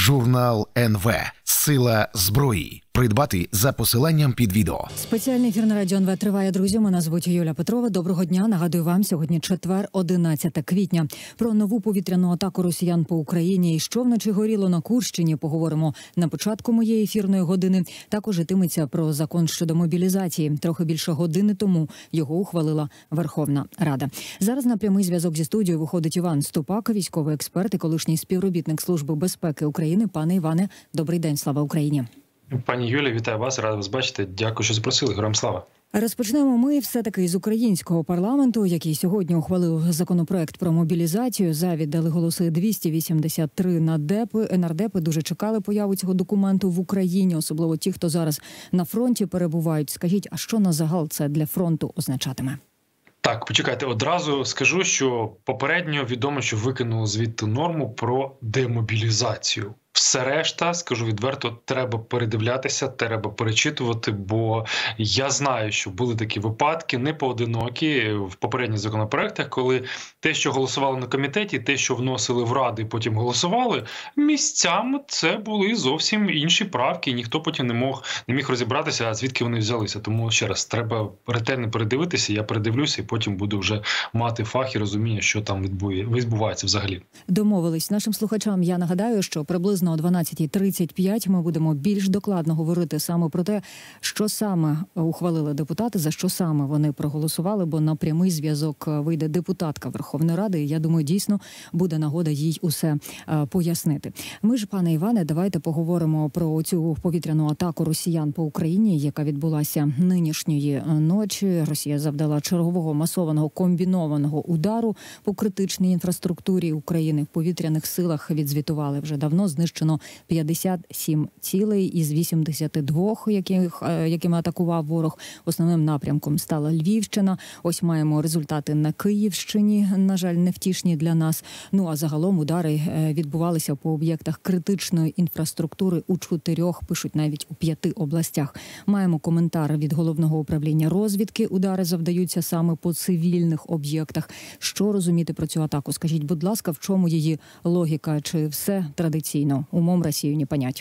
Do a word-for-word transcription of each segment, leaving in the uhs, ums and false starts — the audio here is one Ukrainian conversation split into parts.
Журнал ен ве «Сила зброї». Придбати за посиланням під відео. Спеціальний ефір на Радіо ен ве триває, друзі. Мене звуть Юля Петрова. Доброго дня. Нагадую вам, сьогодні четвер, одинадцяте квітня. Про нову повітряну атаку росіян по Україні і що вночі горіло на Курщині поговоримо на початку моєї ефірної години. Також йтиметься про закон щодо мобілізації. Трохи більше години тому його ухвалила Верховна Рада. Зараз на прямий зв'язок зі студією виходить Іван Ступак, військовий експерт і колишній співробітник Служби безпеки України. Пане Іване, добрий день, слава Україні. Пані Юлія, вітаю вас, рада вас бачити. Дякую, що запросили. Героям слава. Розпочнемо ми все-таки з українського парламенту, який сьогодні ухвалив законопроект про мобілізацію. За віддали голоси двісті вісімдесят три нардепи. Нардепи дуже чекали появу цього документу в Україні, особливо ті, хто зараз на фронті перебувають. Скажіть, а що на загал це для фронту означатиме? Так, почекайте, одразу скажу, що попередньо відомо, що викинули звідти норму про демобілізацію. Все решта, скажу відверто, треба передивлятися, треба перечитувати, бо я знаю, що були такі випадки, не поодинокі в попередніх законопроектах, коли те, що голосували на комітеті, те, що вносили в Раду і потім голосували, місцями це були зовсім інші правки, і ніхто потім не мог, не міг розібратися, а звідки вони взялися. Тому, ще раз, треба ретельно передивитися, я передивлюся і потім буду вже мати фах і розуміння, що там відбувається взагалі. Домовились. Нашим слухачам я нагадаю, що приблизно о дванадцятій тридцять п'ять ми будемо більш докладно говорити саме про те, що саме ухвалили депутати, за що саме вони проголосували, бо на прямий зв'язок вийде депутатка Верховної Ради, і я думаю, дійсно буде нагода їй усе пояснити. Ми ж, пане Іване, давайте поговоримо про цю повітряну атаку росіян по Україні, яка відбулася нинішньої ночі. Росія завдала чергового масованого комбінованого удару по критичній інфраструктурі України. В повітряних силах відзвітували вже давно, знищено п'ятдесят сім цілей із вісімдесят два, яких, якими атакував ворог. Основним напрямком стала Львівщина. Ось маємо результати на Київщині, на жаль, невтішні для нас. Ну а загалом удари відбувалися по об'єктах критичної інфраструктури у чотирьох, пишуть навіть у п'яти областях. Маємо коментар від Головного управління розвідки. Удари завдаються саме по цивільних об'єктах. Що розуміти про цю атаку? Скажіть, будь ласка, в чому її логіка? Чи все традиційно? Умом Росію не понять.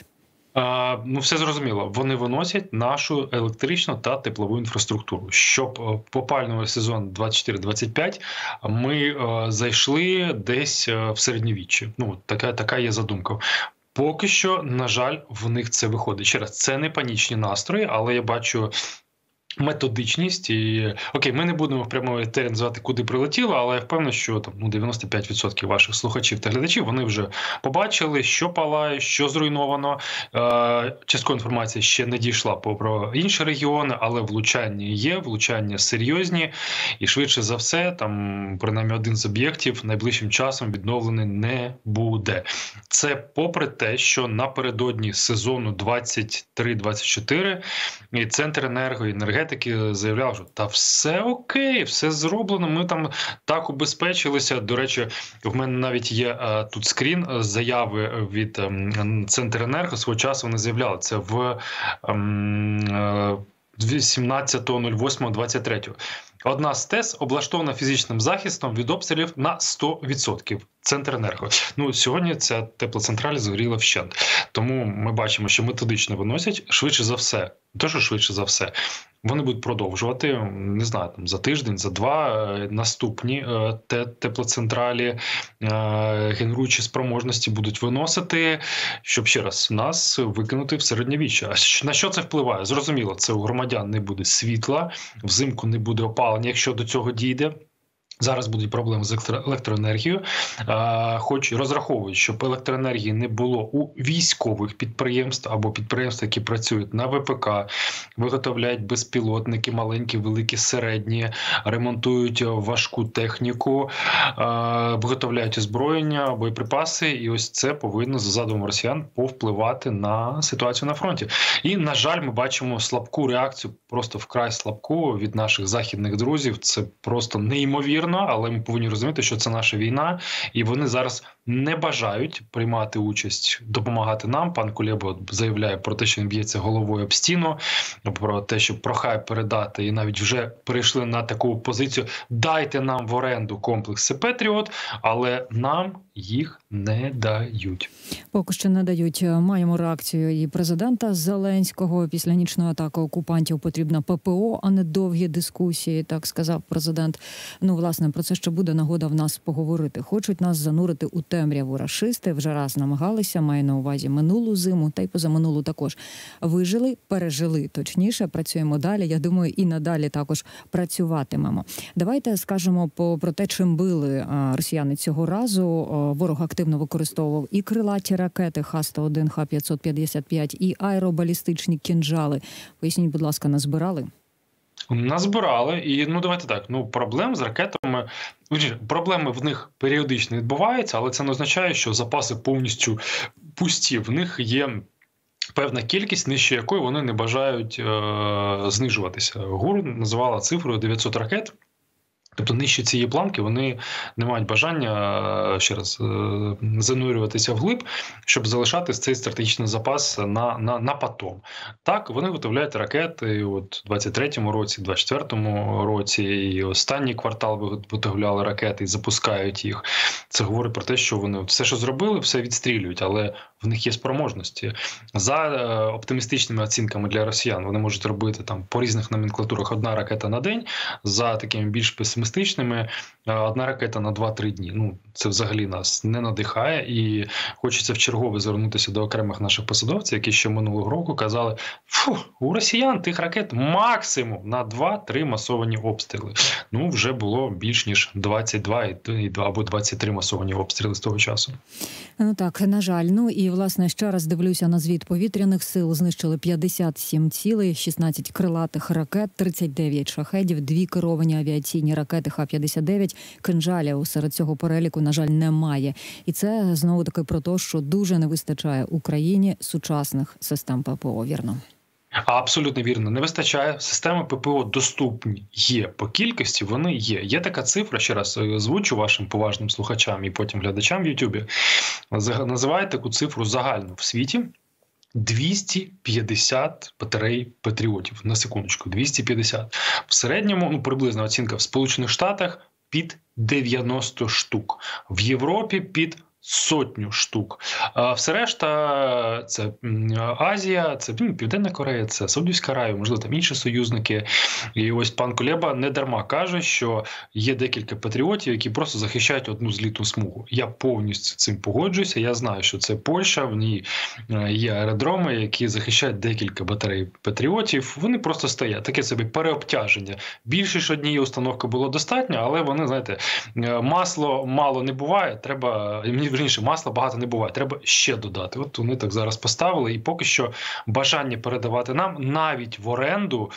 А, ну, все зрозуміло. Вони виносять нашу електричну та теплову інфраструктуру. Щоб по опалювальний сезон двадцять чотири двадцять п'ять ми е, зайшли десь в середньовіччя. Ну, така, така є задумка. Поки що, на жаль, в них це виходить. Ще раз, це не панічні настрої, але я бачу методичність і окей, ми не будемо в прямому етері називати, куди прилетіло, але я впевнений, що там ну дев'яносто п'ять відсотків ваших слухачів та глядачів вони вже побачили, що палає, що зруйновано. Е, часткова інформація ще не дійшла по про інші регіони, але влучання є, влучання серйозні, і швидше за все, там принаймні один з об'єктів найближчим часом відновлений не буде. Це попри те, що напередодні сезону двадцять три двадцять чотири і Центр енерго і енергетики таки заявляв, що та все окей, все зроблено, ми там так убезпечилися. До речі, в мене навіть є а, тут скрін заяви від Центренерго. Свого часу вони заявляли це в вісімнадцятого восьмого двадцять третього. Одна з ТЕС облаштована фізичним захистом від обстрілів на сто відсотків. Центренерго. Ну, сьогодні ця теплоцентраль згоріла вщент. Тому ми бачимо, що методично виносять. Швидше за все, не те, що швидше за все, вони будуть продовжувати, не знаю, там за тиждень, за два наступні те, теплоцентралі, генеруючі спроможності будуть виносити, щоб ще раз нас викинути в середньовіччя. А на що це впливає? Зрозуміло, це у громадян не буде світла, взимку не буде опалення, якщо до цього дійде. Зараз будуть проблеми з електроенергією, хоч розраховують, щоб електроенергії не було у військових підприємств або підприємств, які працюють на ВПК, виготовляють безпілотники, маленькі, великі, середні, ремонтують важку техніку, виготовляють озброєння, боєприпаси, і ось це повинно, за задумом росіян, повпливати на ситуацію на фронті. І, на жаль, ми бачимо слабку реакцію, просто вкрай слабку від наших західних друзів. Це просто неймовірно. Але ми повинні розуміти, що це наша війна, і вони зараз не бажають приймати участь, допомагати нам. Пан Кулеба заявляє про те, що він б'ється головою об стіну, про те, що прохає передати, і навіть вже перейшли на таку позицію: дайте нам в оренду комплекси «Петріот», але нам їх не дають. Поки що не дають. Маємо реакцію і президента Зеленського. Після нічної атаки окупантів потрібна ППО, а не довгі дискусії, так сказав президент. Ну, власне, про це ще буде нагода в нас поговорити. Хочуть нас занурити у темряву рашисти. Вже раз намагалися, маю на увазі минулу зиму, та й позаминулу також. Вижили, пережили, точніше, працюємо далі. Я думаю, і надалі також працюватимемо. Давайте скажемо по, про те, чим били росіяни цього разу. Ворог активно використовував і крилаті ракети Х сто один, Х п'ятсот п'ятдесят п'ять, і аеробалістичні кінжали. Поясніть, будь ласка, назбирали? Назбирали. І, ну, давайте так, ну, проблем з ракетами, проблеми в них періодично відбуваються, але це не означає, що запаси повністю пусті. В них є певна кількість, нижче якої вони не бажають е- знижуватися. ГУР називала цифрою дев'ятсот ракет. Тобто нижче цієї планки вони не мають бажання, ще раз, занурюватися вглиб, щоб залишати цей стратегічний запас на, на, на потом. Так, вони виготовляють ракети от у двадцять третьому році, двадцять четвертому році, і останній квартал виготовляли ракети і запускають їх. Це говорить про те, що вони все, що зробили, все відстрілюють, але в них є спроможності. За оптимістичними оцінками для росіян вони можуть робити там по різних номенклатурах одна ракета на день, за такими більш песимістичними одна ракета на два-три дні. Ну, це взагалі нас не надихає, і хочеться вчергове звернутися до окремих наших посадовців, які ще минулого року казали: фу, у росіян тих ракет максимум на два-три масовані обстріли. Ну, вже було більш ніж двадцять два або двадцять три масовані обстріли з того часу. Ну так, на жаль. Ну і, власне, ще раз дивлюся на звіт повітряних сил. Знищили п'ятдесят сім цілей, шістнадцять крилатих ракет, тридцять дев'ять шахедів, дві керовані авіаційні ракети Х п'ятдесят дев'ять, кинжалів серед цього переліку, на жаль, немає. І це, знову-таки, про те, що дуже не вистачає Україні сучасних систем ППО, вірно? Абсолютно вірно. Не вистачає. Системи ППО доступні є по кількості, вони є. Є така цифра, ще раз озвучу вашим поважним слухачам і потім глядачам в Ютубі. Називають таку цифру загальну в світі. двісті п'ятдесят батарей патріотів. На секундочку, двісті п'ятдесят. В середньому, ну, приблизна оцінка в Сполучених Штатах під дев'яносто штук. В Європі під сотню штук. А все решта – це Азія, це Південна Корея, це Саудівська Аравія, можливо, там інші союзники. І ось пан Кулеба не дарма каже, що є декілька патріотів, які просто захищають одну злітну смугу. Я повністю з цим погоджуюся. Я знаю, що це Польща, в ній є аеродроми, які захищають декілька батарей патріотів. Вони просто стоять. Таке собі переобтяження. Більше ж однієї установки було достатньо, але вони, знаєте, масло мало не буває, треба... Вірніше, масла багато не буває, треба ще додати. От вони так зараз поставили, і поки що бажання передавати нам навіть в оренду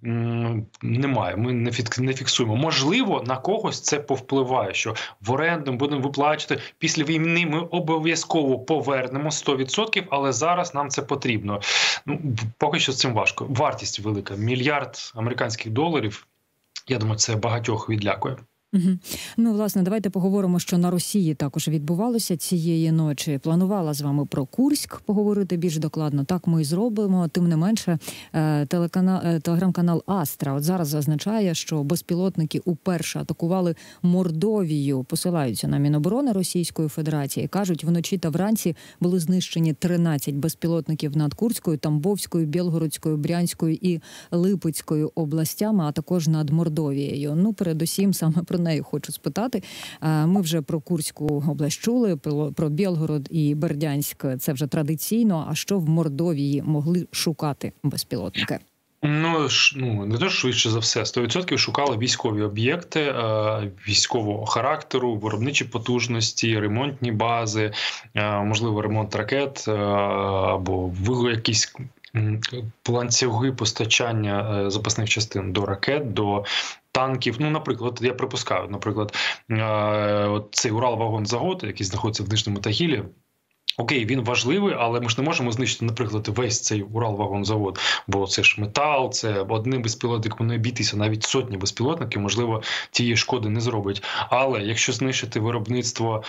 м- немає. Ми не, фік- не фіксуємо. Можливо, на когось це повпливає, що в оренду будемо виплачувати, після війни ми обов'язково повернемо сто відсотків, але зараз нам це потрібно. Ну, поки що з цим важко. Вартість велика. Мільярд американських доларів, я думаю, це багатьох відлякує. Угу. Ну, власне, давайте поговоримо, що на Росії також відбувалося цієї ночі. Планувала з вами про Курськ поговорити більш докладно. Так ми і зробимо. Тим не менше, телеканал, телеграм-канал Астра от зараз зазначає, що безпілотники уперше атакували Мордовію. Посилаються на Міноборони Російської Федерації. Кажуть, вночі та вранці були знищені тринадцять безпілотників над Курською, Тамбовською, Білгородською, Брянською і Липецькою областями, а також над Мордовією. Ну, передусім, саме про неї хочу спитати. Ми вже про Курську область чули, про Білгород і Бердянськ – це вже традиційно. А що в Мордовії могли шукати безпілотники? Ну, ну не то швидше за все. сто відсотків шукали військові об'єкти військового характеру, виробничі потужності, ремонтні бази, можливо, ремонт ракет або якісь ланцюги постачання запасних частин до ракет, до танків. Ну, наприклад, я припускаю, наприклад, цей Уралвагонзавод, який знаходиться в Нижньому Тагілі, Окей, він важливий, але ми ж не можемо знищити, наприклад, весь цей Уралвагонзавод, бо це ж метал, це одним безпілотником не обійтися, навіть сотні безпілотників, можливо, тієї шкоди не зробить. Але якщо знищити виробництво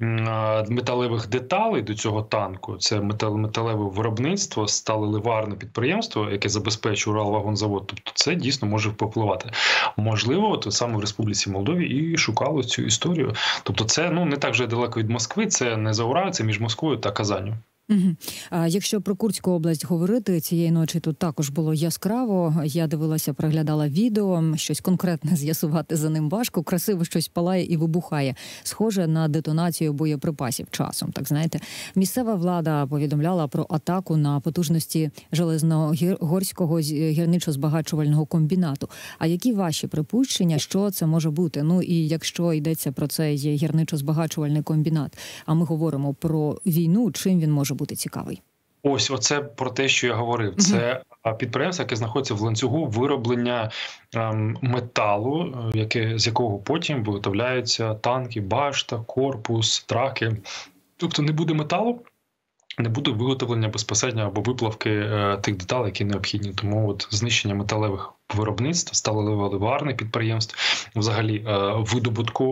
металевих деталей до цього танку, це металеве виробництво, сталеливарне підприємство, яке забезпечує Уралвагонзавод, тобто це дійсно може попливати. Можливо, то саме в Республіці Молдові і шукали цю історію. Тобто це ну не так вже далеко від Москви, це не за Урал, це між Москвою та Казанню. Угу. А якщо про Курську область говорити, цієї ночі тут також було яскраво. Я дивилася, проглядала відео, щось конкретне з'ясувати за ним важко. Красиво щось палає і вибухає. Схоже на детонацію боєприпасів часом, так знаєте. Місцева влада повідомляла про атаку на потужності Железногорського гірничо-збагачувального комбінату. А які ваші припущення, що це може бути? Ну і якщо йдеться про цей гірничо-збагачувальний комбінат, а ми говоримо про війну, чим він може бути цікавий? Ось, оце про те, що я говорив. Це підприємство, яке знаходиться в ланцюгу вироблення ем, металу, яке, з якого потім виготовляються танки, башта, корпус, траки. Тобто не буде металу, не буде виготовлення безпосередньо або виплавки е, тих деталей, які необхідні. Тому от знищення металевих виробництв, сталеливарних підприємств, взагалі е, видобутку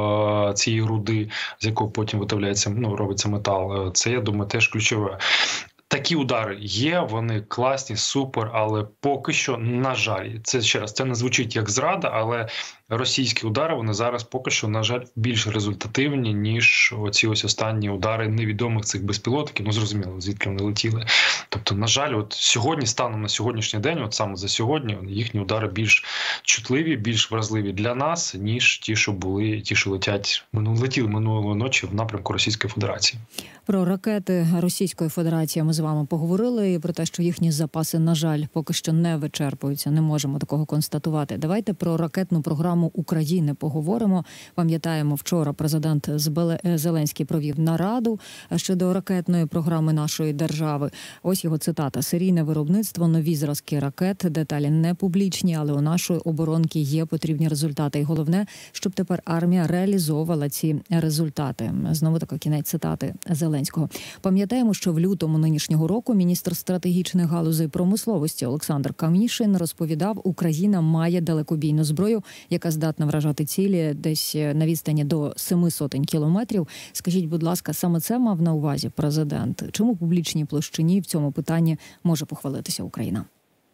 е, цієї руди, з якого потім виготовляється, ну, робиться метал, це, я думаю, теж ключове. Такі удари є, вони класні, супер, але поки що, на жаль, це ще раз, це не звучить як зрада, але російські удари, вони зараз поки що, на жаль, більш результативні, ніж оці ось останні удари невідомих цих безпілотників, ну зрозуміло, звідки вони летіли. Тобто, на жаль, от сьогодні, станом на сьогоднішній день, от саме за сьогодні, їхні удари більш чутливі, більш вразливі для нас, ніж ті, що були, ті, що летять, ну, летіли минулої ночі в напрямку Російської Федерації. Про ракети Російської Федерації ми з вами поговорили, і про те, що їхні запаси, на жаль, поки що не вичерпуються, не можемо такого констатувати. Давайте про ракетну програму України поговоримо. Пам'ятаємо, вчора президент Зеленський провів нараду щодо ракетної програми нашої держави. Ось його цитата: «Серійне виробництво, нові зразки ракет, деталі не публічні, але у нашої оборонки є потрібні результати. І головне, щоб тепер армія реалізовувала ці результати». Знову таки кінець цитати Зеленського. Пам'ятаємо, що в лютому нинішнього року міністр стратегічних галузей промисловості Олександр Камішин розповідав, Україна має далекобійну зброю, яка здатна вражати цілі десь на відстані до семи сотень кілометрів. Скажіть, будь ласка, саме це мав на увазі президент? Чому публічній площині в цьому питанні може похвалитися Україна?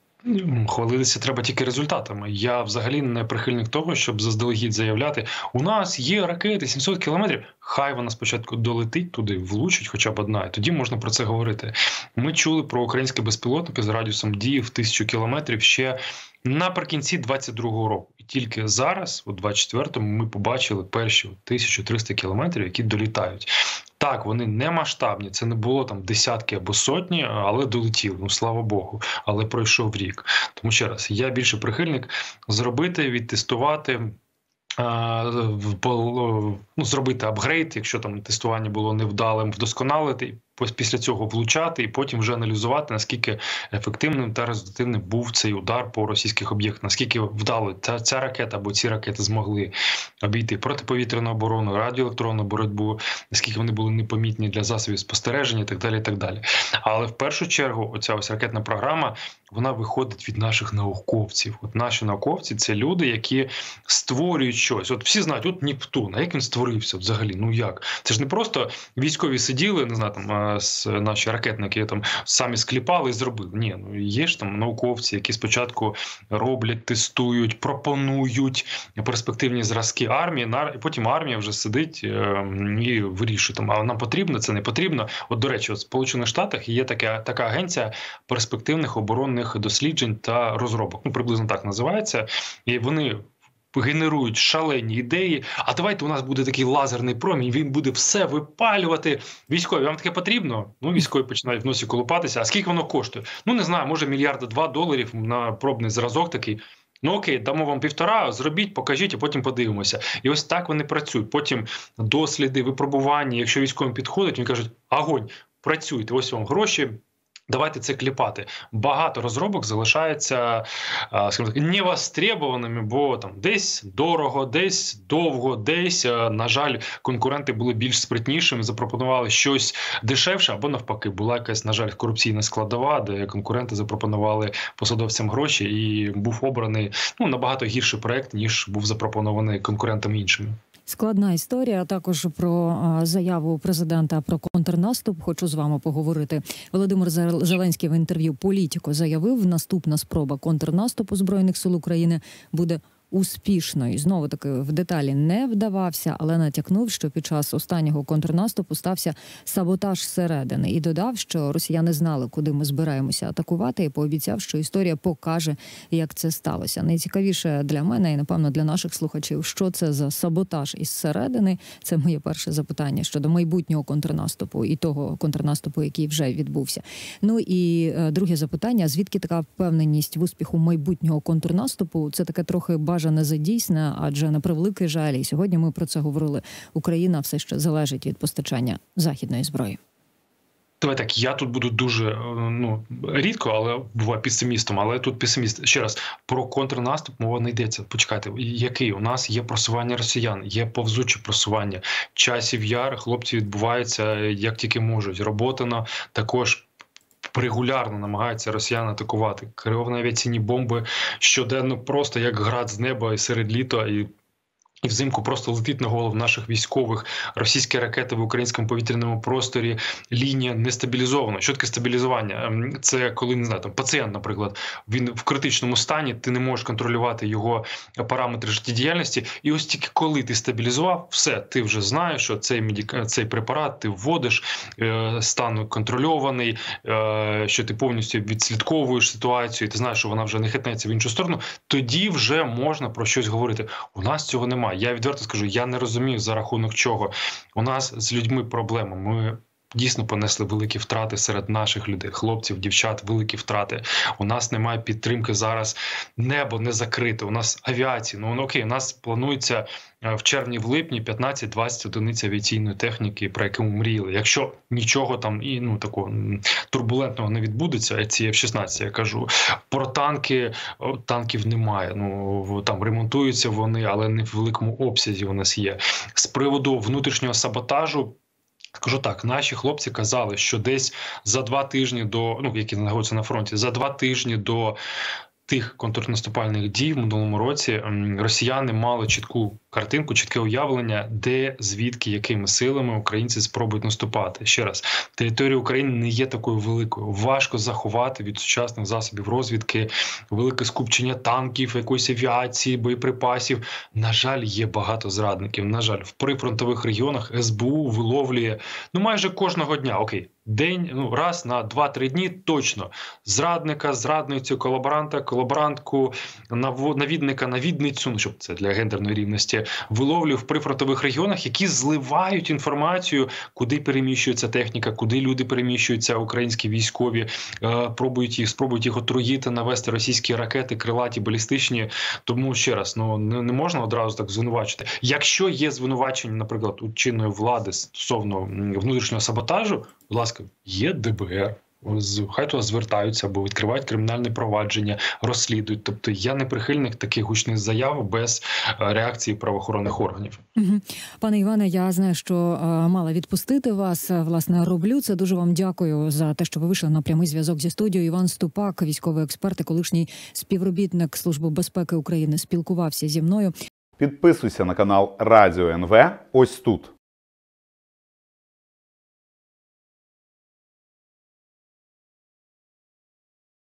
Хвалитися треба тільки результатами. Я взагалі не прихильник того, щоб заздалегідь заявляти, у нас є ракети сімсот кілометрів, хай вона спочатку долетить туди, влучить хоча б одна, і тоді можна про це говорити. Ми чули про українські безпілотники з радіусом дії в тисячу кілометрів ще наприкінці двадцять другого року. І тільки зараз, у двадцять четвертому, ми побачили перші тисячу триста кілометрів, які долітають. Так, вони не масштабні, це не було там десятки або сотні, але долетіли, ну слава Богу, але пройшов рік. Тому ще раз, я більше прихильник зробити, відтестувати, ну, зробити апгрейд, якщо там тестування було невдалим, вдосконалити, після цього влучати і потім вже аналізувати, наскільки ефективним та результативним був цей удар по російських об'єктах, наскільки вдало ця, ця ракета або ці ракети змогли обійти протиповітряну оборону, радіоелектронну боротьбу, наскільки вони були непомітні для засобів спостереження і так далі, і так далі. Але в першу чергу оця ось ракетна програма, вона виходить від наших науковців. От наші науковці – це люди, які створюють щось. От всі знають, от Нептун, а як він створився взагалі? Ну як? Це ж не просто військові сиділи, не знаю, там, наші ракетники там самі скліпали і зробили. Ні, ну є ж там науковці, які спочатку роблять, тестують, пропонують перспективні зразки армії, і потім армія вже сидить і вирішує, там, а нам потрібно, це не потрібно. От, до речі, от в Сполучених Штатах є така, така агенція перспективних оборонних досліджень та розробок. Ну, приблизно так називається. І вони генерують шалені ідеї, а давайте у нас буде такий лазерний промінь, він буде все випалювати. Військові, вам таке потрібно? Ну, військові починають в носі колупатися. А скільки воно коштує? Ну, не знаю, може мільярда два доларів на пробний зразок такий. Ну окей, дамо вам півтора, зробіть, покажіть, а потім подивимося. І ось так вони працюють. Потім досліди, випробування, якщо військовим підходить, вони кажуть, огонь, працюйте, ось вам гроші, Давайте це кліпати. Багато розробок залишаються, скажімо так, невостребованими, бо там десь дорого, десь довго, десь, на жаль, конкуренти були більш спритнішими, запропонували щось дешевше, або навпаки, була якась, на жаль, корупційна складова, де конкуренти запропонували посадовцям гроші, і був обраний ну, набагато гірший проект, ніж був запропонований конкурентами іншими. Складна історія, також про заяву президента про контрнаступ. Хочу з вами поговорити. Володимир Зеленський в інтерв'ю «Політико» заявив, наступна спроба контрнаступу Збройних сил України буде успішною. Знову таки в деталі не вдавався, але натякнув, що під час останнього контрнаступу стався саботаж зсередини. І додав, що росіяни знали, куди ми збираємося атакувати, і пообіцяв, що історія покаже, як це сталося. Найцікавіше для мене і, напевно, для наших слухачів, що це за саботаж із середини. Це моє перше запитання щодо майбутнього контрнаступу і того контрнаступу, який вже відбувся. Ну і друге запитання, звідки така впевненість в успіху майбутнього контрнаступу? Це таке трохи бажане за дійсне, адже на превеликий жаль, і сьогодні ми про це говорили, Україна все ще залежить від постачання західної зброї. Давай так, я тут буду дуже, ну, рідко, але буваю песимістом, але тут песиміст. Ще раз, про контрнаступ мова не йдеться. Почекайте, який? У нас є просування росіян, є повзуче просування. Часів яр, хлопці відбуваються як тільки можуть. Роботина також регулярно намагаються росіяни атакувати. Керовані авіаційні бомби щоденно просто як град з неба і серед літа, і І взимку просто летить на голову наших військових. Російські ракети в українському повітряному просторі, лінія не стабілізована. Що таке стабілізування? Це коли, не знаю, там пацієнт, наприклад, він в критичному стані, ти не можеш контролювати його параметри життєдіяльності. І ось тільки коли ти стабілізував, все, ти вже знаєш, що цей, медик... цей препарат ти вводиш, стан контрольований, що ти повністю відслідковуєш ситуацію, ти знаєш, що вона вже не хитнеться в іншу сторону, тоді вже можна про щось говорити. У нас цього немає. Я відверто скажу, я не розумію, за рахунок чого. У нас з людьми проблема. Ми дійсно понесли великі втрати серед наших людей, хлопців, дівчат, великі втрати. У нас немає підтримки зараз, небо не закрите, у нас авіація. Ну окей, у нас планується в червні, в липні п'ятнадцять-двадцять одиниць авіаційної техніки, про яку ми мріяли. Якщо нічого там і ну такого турбулентного не відбудеться, ці еф шістнадцять, я кажу, про танки, танків немає. Ну там ремонтуються вони, але не в великому обсязі у нас є. З приводу внутрішнього саботажу, скажу так, наші хлопці казали, що десь за два тижні до, ну, які знаходяться на фронті, за два тижні до тих контрнаступальних дій в минулому році росіяни мали чітку картинку, чітке уявлення, де, звідки, якими силами українці спробують наступати. Ще раз, територія України не є такою великою. Важко заховати від сучасних засобів розвідки велике скупчення танків, якоїсь авіації, боєприпасів. На жаль, є багато зрадників. На жаль, в прифронтових регіонах ес бе у виловлює ну майже кожного дня, окей, день, ну раз на два-три дні точно зрадника, зрадницю, колаборанта, колаборантку, навідника, навідницю, ну щоб це для гендерної рівності, виловлює в прифронтових регіонах, які зливають інформацію, куди переміщується техніка, куди люди переміщуються, українські військові, е, пробують їх, спробують їх отруїти, навести російські ракети, крилаті, балістичні. Тому ще раз, ну не, не можна одразу так звинувачити. Якщо є звинувачення, наприклад, у чинної влади стосовно внутрішнього саботажу, будь ласка, є де бе ер. Хай туди звертаються або відкривають кримінальне провадження, розслідують. Тобто я не прихильник таких гучних заяв без реакції правоохоронних органів. Угу. Пане Іване, я знаю, що е, мала відпустити вас. Власне, роблю це. Дуже вам дякую за те, що ви вийшли на прямий зв'язок зі студією. Іван Ступак, військовий експерт і колишній співробітник Служби безпеки України, спілкувався зі мною. Підписуйся на канал Радіо ен ве ось тут.